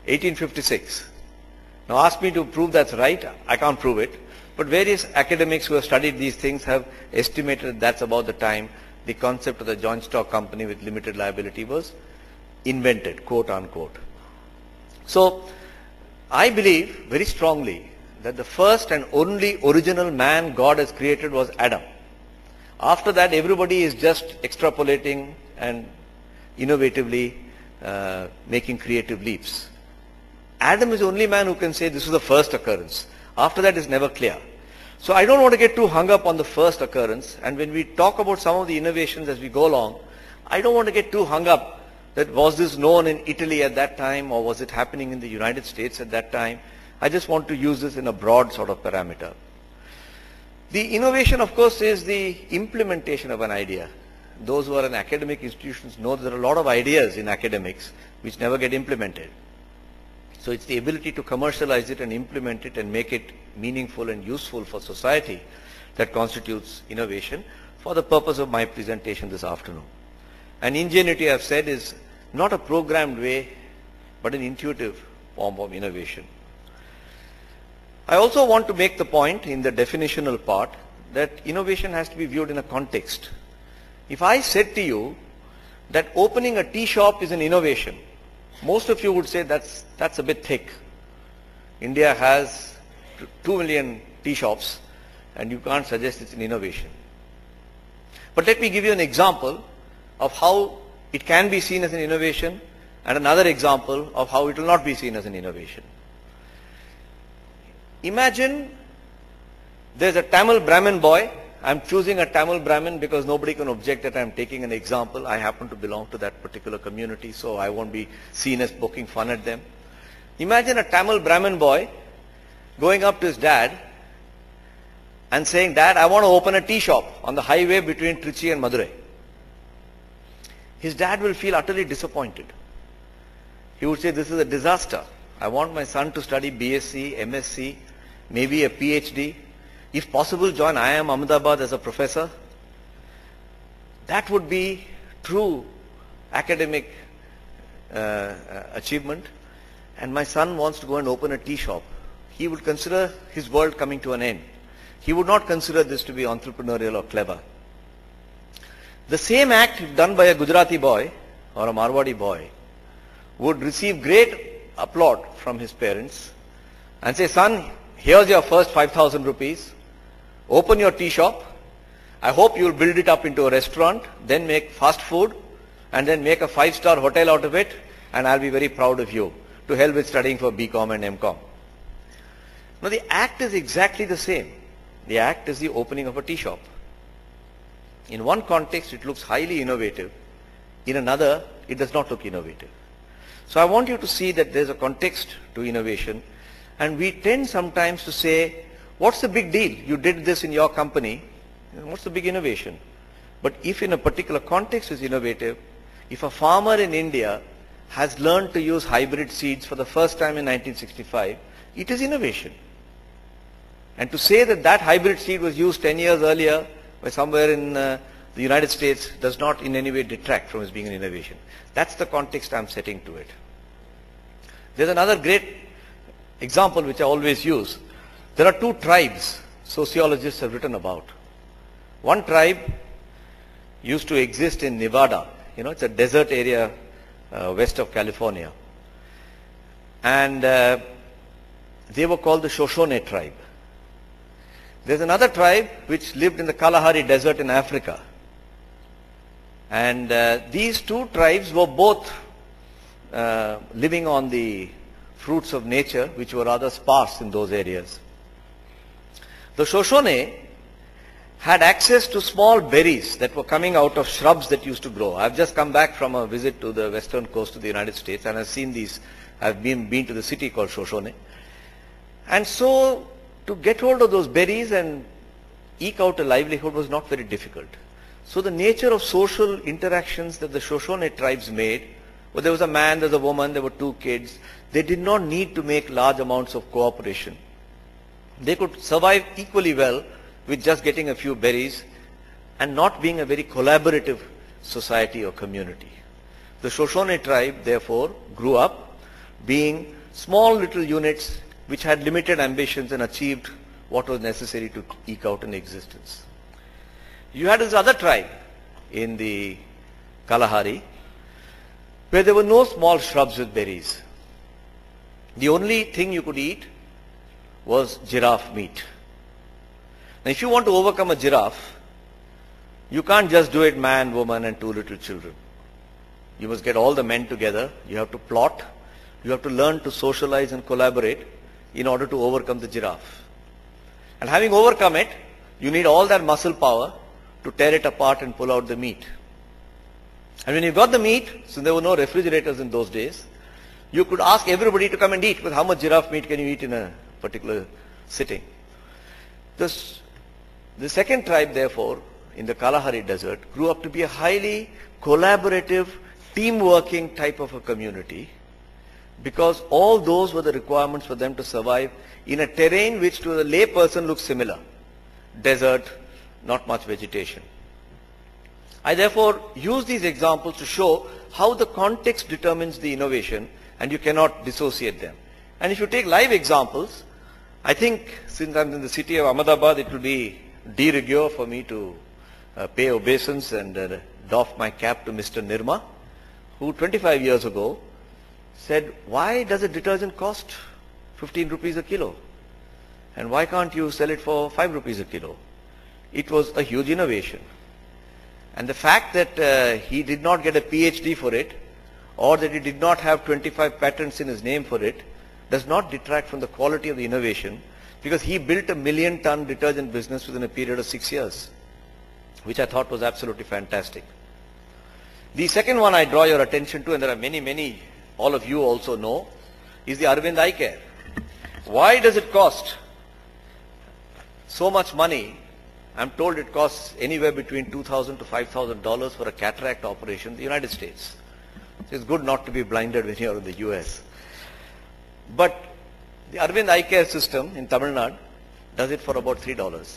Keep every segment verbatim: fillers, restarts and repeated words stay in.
eighteen fifty-six. Now ask me to prove that's right, I can't prove it. But various academics who have studied these things have estimated that's about the time the concept of the joint stock company with limited liability was invented, quote unquote. So I believe very strongly that the first and only original man God has created was Adam. After that, everybody is just extrapolating and innovatively uh, making creative leaps. Adam is the only man who can say this is the first occurrence. After that, it's never clear. So I don't want to get too hung up on the first occurrence. And when we talk about some of the innovations as we go along, I don't want to get too hung up that was this known in Italy at that time or was it happening in the United States at that time. I just want to use this in a broad sort of parameter. The innovation, of course, is the implementation of an idea. Those who are in academic institutions know there are a lot of ideas in academics which never get implemented. So it's the ability to commercialize it and implement it and make it meaningful and useful for society that constitutes innovation for the purpose of my presentation this afternoon. And ingenuity, I've said, is not a programmed way, but an intuitive form of innovation. I also want to make the point in the definitional part that innovation has to be viewed in a context. If I said to you that opening a tea shop is an innovation, most of you would say that's, that's a bit thick. India has two million tea shops and you can't suggest it's an innovation. But let me give you an example of how it can be seen as an innovation and another example of how it will not be seen as an innovation. Imagine there's a Tamil Brahmin boy. I'm choosing a Tamil Brahmin because nobody can object that I'm taking an example. I happen to belong to that particular community, so I won't be seen as poking fun at them. Imagine a Tamil Brahmin boy going up to his dad and saying, "Dad, I want to open a tea shop on the highway between Trichy and Madurai." His dad will feel utterly disappointed. He would say, "This is a disaster. I want my son to study B S c, M S c, maybe a P H D. If possible, join I I M Ahmedabad as a professor." That would be true academic uh, achievement. And my son wants to go and open a tea shop. He would consider his world coming to an end. He would not consider this to be entrepreneurial or clever. The same act, if done by a Gujarati boy or a Marwadi boy, would receive great applaud from his parents and say, "Son, here's your first five thousand rupees. Open your tea shop. I hope you'll build it up into a restaurant, then make fast food, and then make a five-star hotel out of it, and I'll be very proud of you. To hell with studying for B Com and M Com." Now the act is exactly the same. The act is the opening of a tea shop. In one context, it looks highly innovative. In another, it does not look innovative. So I want you to see that there's a context to innovation, and we tend sometimes to say, what's the big deal? You did this in your company. What's the big innovation? But if in a particular context is innovative, if a farmer in India has learned to use hybrid seeds for the first time in nineteen sixty-five, it is innovation. And to say that that hybrid seed was used ten years earlier by somewhere in uh, the United States does not in any way detract from its being an innovation. That's the context I'm setting to it. There's another great example which I always use. There are two tribes sociologists have written about. One tribe used to exist in Nevada. You know, it's a desert area uh, west of California. And uh, they were called the Shoshone tribe. There's another tribe which lived in the Kalahari Desert in Africa. And uh, these two tribes were both uh, living on the fruits of nature, which were rather sparse in those areas. The Shoshone had access to small berries that were coming out of shrubs that used to grow. I've just come back from a visit to the western coast of the United States, and I've seen these. I've been, been to the city called Shoshone. And so to get hold of those berries and eke out a livelihood was not very difficult. So the nature of social interactions that the Shoshone tribes made, well, there was a man, there was a woman, there were two kids. They did not need to make large amounts of cooperation. They could survive equally well with just getting a few berries and not being a very collaborative society or community. The Shoshone tribe, therefore, grew up being small little units which had limited ambitions and achieved what was necessary to eke out an existence. You had this other tribe in the Kalahari where there were no small shrubs with berries. The only thing you could eat was giraffe meat. Now if you want to overcome a giraffe, you can't just do it man, woman and two little children. You must get all the men together, you have to plot, you have to learn to socialize and collaborate in order to overcome the giraffe. And having overcome it, you need all that muscle power to tear it apart and pull out the meat. And when you got the meat, since there were no refrigerators in those days, you could ask everybody to come and eat, with how much giraffe meat can you eat in a particular sitting. This, the second tribe, therefore, in the Kalahari desert, grew up to be a highly collaborative, team-working type of a community, because all those were the requirements for them to survive in a terrain which to a lay person looks similar. Desert, not much vegetation. I therefore use these examples to show how the context determines the innovation, and you cannot dissociate them. And if you take live examples, I think since I'm in the city of Ahmedabad, it will be de rigueur for me to uh, pay obeisance and uh, doff my cap to Mister Nirma, who twenty-five years ago said, why does a detergent cost fifteen rupees a kilo? And why can't you sell it for five rupees a kilo? It was a huge innovation. And the fact that uh, he did not get a PhD for it, or that he did not have twenty-five patents in his name for it, does not detract from the quality of the innovation, because he built a million ton detergent business within a period of six years, which I thought was absolutely fantastic. The second one I draw your attention to, and there are many, many, all of you also know, is the Arvind Eye Care. Why does it cost so much money? I'm told it costs anywhere between two thousand to five thousand dollars for a cataract operation in the United States. It's good not to be blinded when you're in the U S. But the Arvind Eye Care system in Tamil Nadu does it for about three dollars.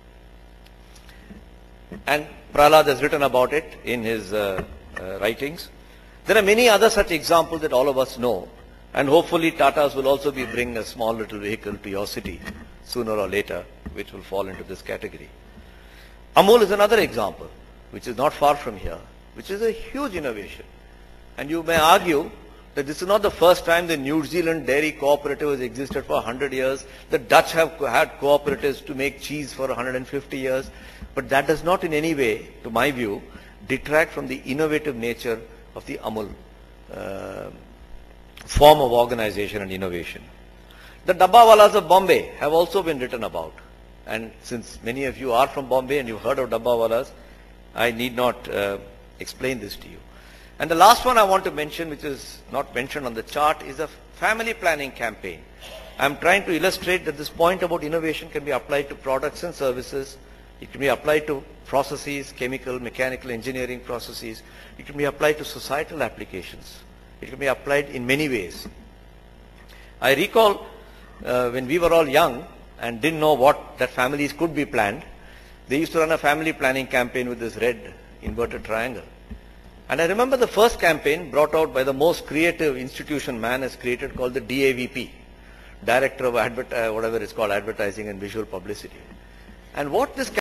And Prahlad has written about it in his uh, uh, writings. There are many other such examples that all of us know, and hopefully Tatas will also be bringing a small little vehicle to your city sooner or later, which will fall into this category. Amul is another example, which is not far from here, which is a huge innovation. And you may argue that this is not the first time the New Zealand dairy cooperative has existed for one hundred years. The Dutch have had cooperatives to make cheese for one hundred fifty years. But that does not in any way, to my view, detract from the innovative nature of the Amul uh, form of organization and innovation. The Dabbawalas of Bombay have also been written about. And since many of you are from Bombay and you've heard of Dabbawalas, I need not uh, explain this to you. And the last one I want to mention, which is not mentioned on the chart, is a family planning campaign. I'm trying to illustrate that this point about innovation can be applied to products and services. It can be applied to processes, chemical, mechanical, engineering processes. It can be applied to societal applications. It can be applied in many ways. I recall uh, when we were all young and didn't know what that families could be planned, they used to run a family planning campaign with this red inverted triangle. And I remember the first campaign brought out by the most creative institution man has created, called the D A V P, Director of Advert uh, whatever it's called, Advertising and Visual Publicity. And what this